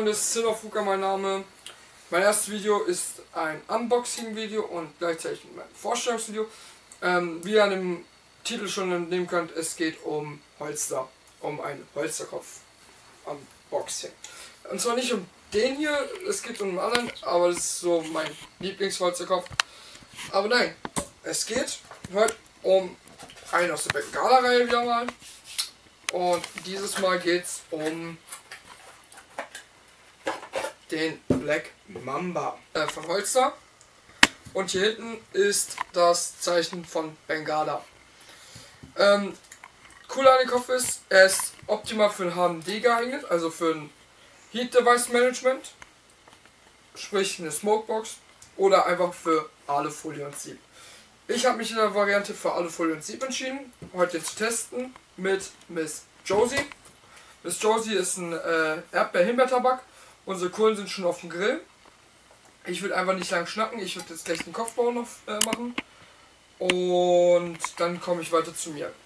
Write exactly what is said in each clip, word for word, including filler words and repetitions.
Freunde, Silverfuka mein Name. Mein erstes Video ist ein Unboxing-Video und gleichzeitig mein Vorstellungsvideo. Ähm, wie ihr an dem Titel schon entnehmen könnt, es geht um Holster, um ein Holsterkopf Unboxing. Und zwar nicht um den hier, es geht um einen anderen, aber das ist so mein Lieblingsholsterkopf. Aber nein, es geht heute um einen aus der Bengala-Reihe wieder mal. Und dieses Mal geht es um den Black Mamba äh, von Holster. Und hier hinten ist das Zeichen von Bengala. Ähm, cool an dem Kopf ist, er ist optimal für ein H M D geeignet, also für ein Heat Device Management, sprich eine Smokebox oder einfach für Alufolie und Sieb. Ich habe mich in der Variante für Alufolie und Sieb entschieden, heute zu testen mit Miss Josie. Miss Josie ist ein äh, Erdbeer-Himbeer-Tabak. Unsere Kohlen sind schon auf dem Grill. Ich würde einfach nicht lang schnacken, ich würde jetzt gleich den Kopfbau noch äh, machen. Und dann komme ich weiter zu mir.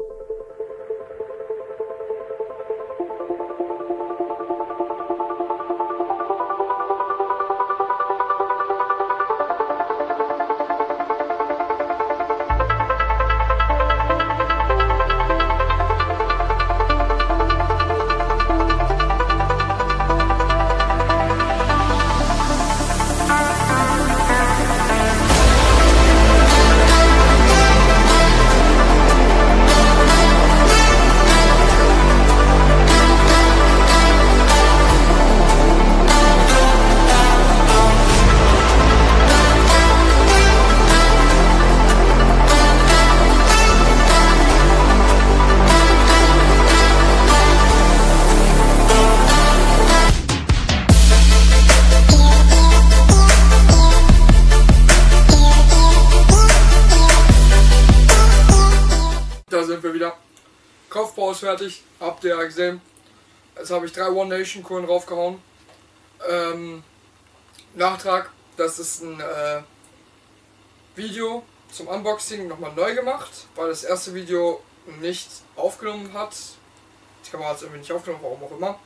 Da sind wir wieder. Kopfbau ist fertig, habt ihr ja gesehen. Jetzt habe ich drei One Nation Kohlen raufgehauen. Ähm, Nachtrag, das ist ein äh, Video zum Unboxing nochmal neu gemacht, weil das erste Video nicht aufgenommen hat. Die Kamera hat es irgendwie nicht aufgenommen, warum auch immer.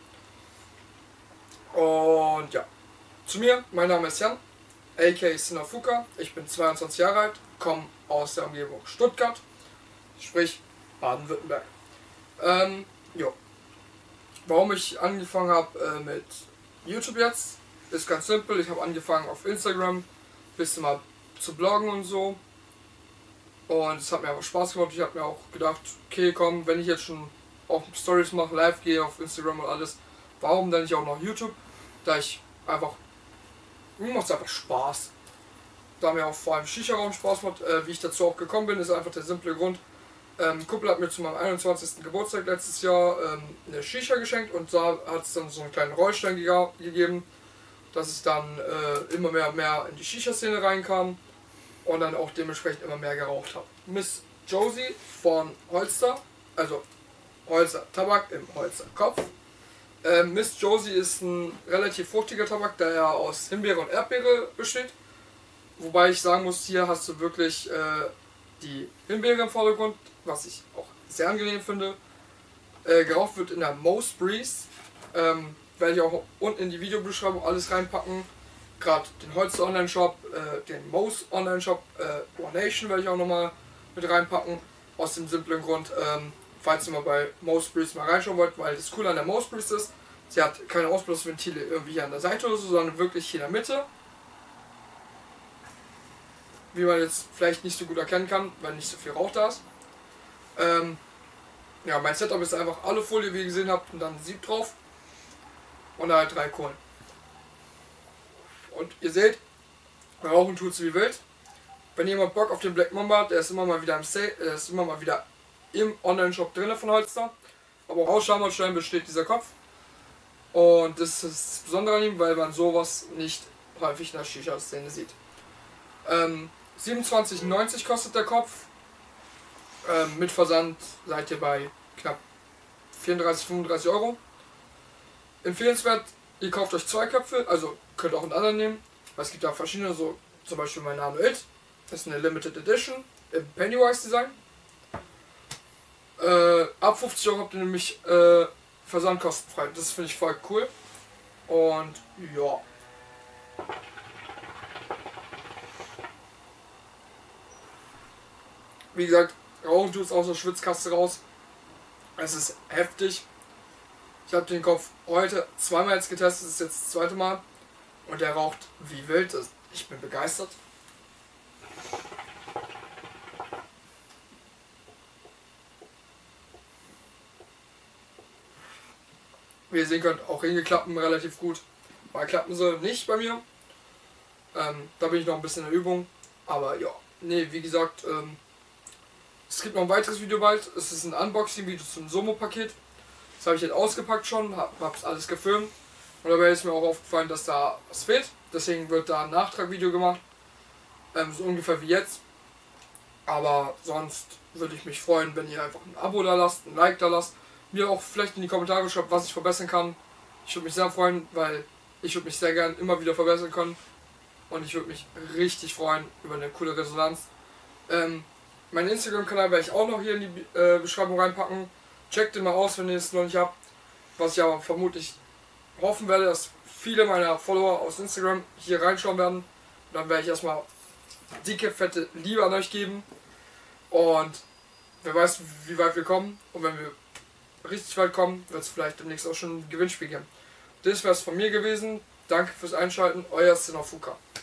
Und ja, zu mir, mein Name ist Jan, aka Silverfuka. Ich bin zweiundzwanzig Jahre alt, komme aus der Umgebung Stuttgart. Sprich Baden-Württemberg. Ähm, jo. Warum ich angefangen habe äh, mit YouTube jetzt, ist ganz simpel. Ich habe angefangen auf Instagram, ein bisschen mal zu bloggen und so. Und es hat mir einfach Spaß gemacht. Ich habe mir auch gedacht, okay, komm, wenn ich jetzt schon auch Stories mache, live gehe auf Instagram und alles, warum dann nicht auch noch YouTube? Da ich einfach, mir macht es einfach Spaß. Da mir auch vor allem Shisha-Raum Spaß macht. Äh, wie ich dazu auch gekommen bin, ist einfach der simple Grund. Ähm, Kumpel hat mir zu meinem einundzwanzigsten Geburtstag letztes Jahr ähm, eine Shisha geschenkt und da hat es dann so einen kleinen Rollstein ge gegeben, dass ich dann äh, immer mehr und mehr in die Shisha-Szene reinkam und dann auch dementsprechend immer mehr geraucht habe. Miss Josie von Holster, also Holster Tabak im Holster Kopf. Ähm, Miss Josie ist ein relativ fruchtiger Tabak, der ja aus Himbeere und Erdbeere besteht. Wobei ich sagen muss, hier hast du wirklich äh, die Himbeere im Vordergrund, was ich auch sehr angenehm finde. Äh, geraucht wird in der Most Breeze. Ähm, werde ich auch unten in die Videobeschreibung alles reinpacken. Gerade den Holster Online Shop, äh, den Most Online Shop, äh, One Nation werde ich auch nochmal mit reinpacken. Aus dem simplen Grund, ähm, falls ihr mal bei Most Breeze mal reinschauen wollt, weil das Coole an der Most Breeze ist, sie hat keine Ausblasventile irgendwie hier an der Seite oder so, sondern wirklich hier in der Mitte. Wie man jetzt vielleicht nicht so gut erkennen kann, weil nicht so viel Rauch da ist. Ähm, ja, mein Setup ist einfach Alufolie, wie ihr gesehen habt, und dann Sieb drauf. Und da halt drei Kohlen. Und ihr seht, rauchen tut's wie wild. Wenn jemand Bock auf den Black Mamba hat, der ist immer mal wieder im Sale, der ist immer mal wieder im Online-Shop drin von Holster. Aber auch aus Schamhautstein besteht dieser Kopf. Und das ist das Besondere an ihm, weil man sowas nicht häufig in der Shisha-Szene sieht. Ähm, siebenundzwanzig neunzig kostet der Kopf. Ähm, mit Versand seid ihr bei knapp vierunddreißig, fünfunddreißig Euro. Empfehlenswert, ihr kauft euch zwei Köpfe, also könnt auch einen anderen nehmen. Weil es gibt da verschiedene, so zum Beispiel mein Nano It. Das ist eine Limited Edition im Pennywise Design. Äh, ab fünfzig Euro habt ihr nämlich äh, versandkostenfrei. Das finde ich voll cool. Und ja. Wie gesagt, rauchen tut es aus der Schwitzkaste raus. Es ist heftig. Ich habe den Kopf heute zweimal jetzt getestet, das ist jetzt das zweite Mal. Und der raucht wie wild. Ich bin begeistert. Wie ihr sehen könnt, auch Ringe klappen relativ gut. Mal klappen sie nicht bei mir. Ähm, da bin ich noch ein bisschen in der Übung. Aber ja, nee, wie gesagt, ähm, es gibt noch ein weiteres Video bald. Es ist ein Unboxing-Video zum Somo-Paket. Das habe ich jetzt ausgepackt schon, hab, hab's alles gefilmt. Und dabei ist mir auch aufgefallen, dass da was fehlt. Deswegen wird da ein Nachtragvideo gemacht. Ähm, so ungefähr wie jetzt. Aber sonst würde ich mich freuen, wenn ihr einfach ein Abo da lasst, ein Like da lasst. Mir auch vielleicht in die Kommentare schreibt, was ich verbessern kann. Ich würde mich sehr freuen, weil ich würde mich sehr gern immer wieder verbessern können. Und ich würde mich richtig freuen über eine coole Resonanz. Ähm, meinen Instagram-Kanal werde ich auch noch hier in die äh, Beschreibung reinpacken. Checkt den mal aus, wenn ihr es noch nicht habt. Was ich aber vermutlich hoffen werde, dass viele meiner Follower aus Instagram hier reinschauen werden. Und dann werde ich erstmal dicke, fette Liebe an euch geben. Und wer weiß, wie weit wir kommen. Und wenn wir richtig weit kommen, wird es vielleicht demnächst auch schon ein Gewinnspiel geben. Das wäre es von mir gewesen. Danke fürs Einschalten. Euer Sinafuka.